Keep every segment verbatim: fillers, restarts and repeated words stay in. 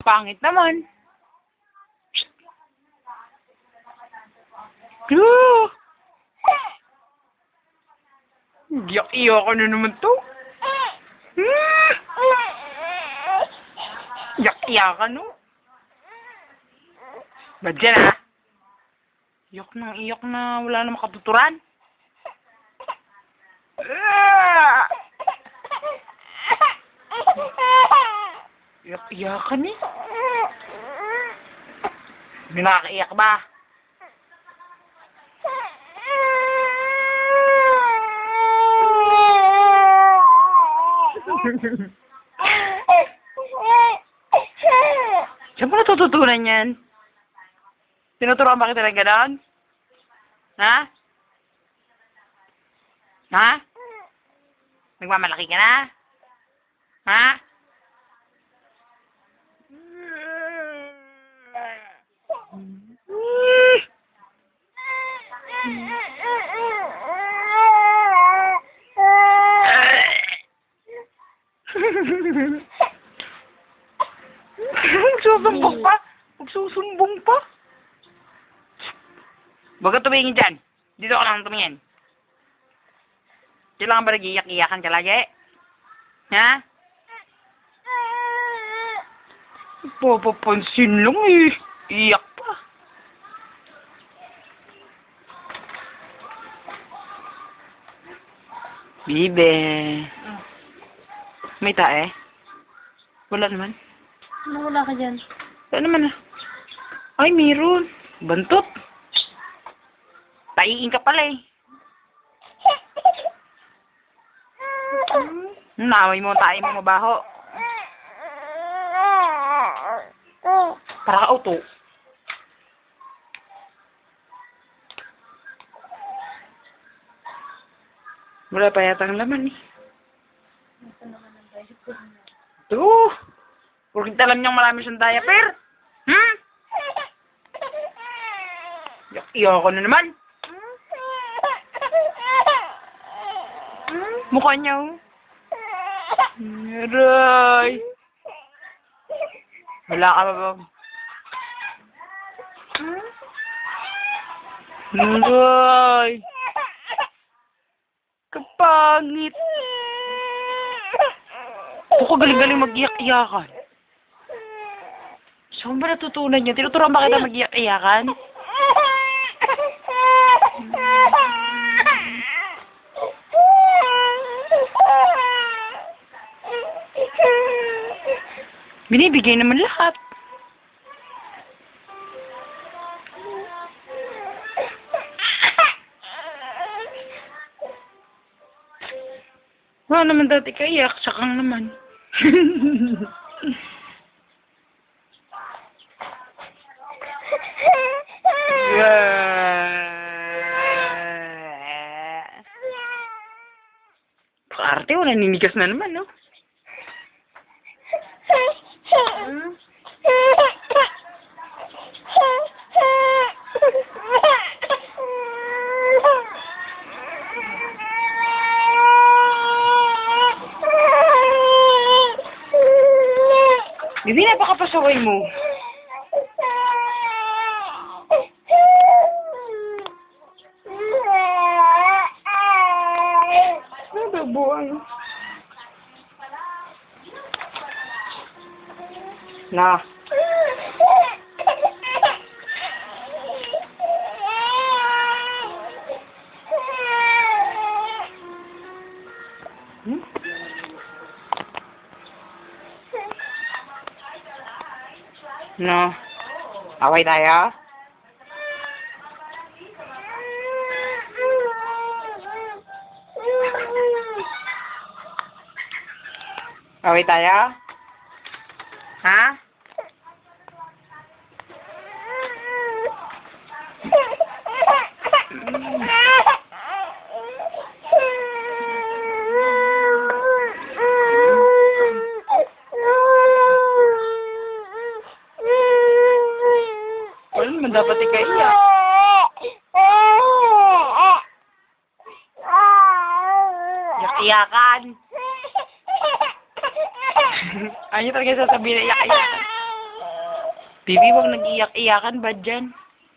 pangit naman. Uh! Iyak-iyak ka na naman to. Hmm! Iyak-iyak ka, no? Ba't dyan, ha? Iyak na, iyak na. Wala na makatuturan. Iyak-iyak ka ni. May nakakaiyak ba? Saan mo natututunan yan? Tinuturuan ba kita ng ganon? Ha? Ha? Nagmamalaki ka na? Ha? Magsusumbong pa? Magsusumbong pa? Huwag ka tumingin dyan. Dito ka lang tumingin. Kailangan ba nag-iyak-iyakan ka lagi? Ha? Papapansin lang eh. Iyak pa. Bibe. May tae? Wala naman. Ano wala ka dyan? Wala naman ah. Ay, meron. Bantot. Taiin ka pala eh. Naway mo, tayo mo mabaho. Para ka auto. Wala pa yata ang laman eh. Ito. Purkit alam niyang marami siyang diaper. Hmm? Iyak ko na naman. Mukha niya oh. Aray. Wala ka ba ba? Aray. Kapangit. Ako galing-galing mag-iyak-iyakan. Saan ba natutunan niya? Tinuturuan ba kita mag-iyak-iyakan? Binibigay naman lahat. Wala naman dati kaiyak, sakang naman. Arte, wala ninigas na naman, no? Bibi, napakapasaway mo. Ano ba buwan? Na. Hmm? No. Away tayo? Away tayo? Ha? Wala naman dapat ikaiyak. Iyak-iyakan. Ayaw talaga sasabihin na iyak-iyakan. Bibi, huwag nag-iyak-iyakan ba dyan?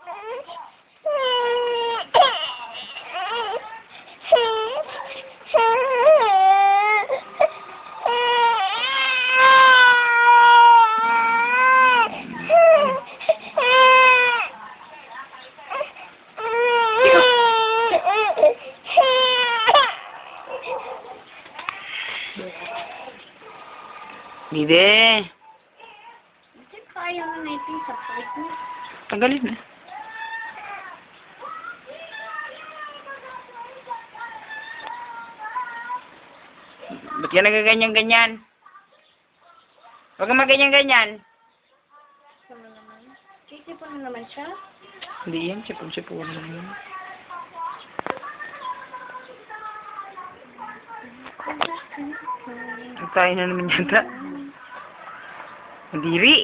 Bibi, Kasi kaya na natin sa plate mo. tanggalin na. Ba't ka nagaganyan-ganyan? Huwag ka maganyan-ganyan. Sama naman. Kasi pa na naman siya. Hindi yan, sipon-sipon lang yan. Tayo na naman yata. Mandiri.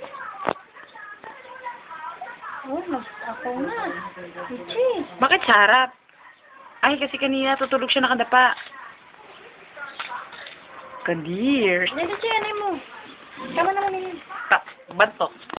Oh, mas ako na. Cheese. Bakit sa harap? Ay, kasi kanina tutulog siya nakadapa. Kadir. Dito siya, ano mo? Tama naman yun. Ta, bantok.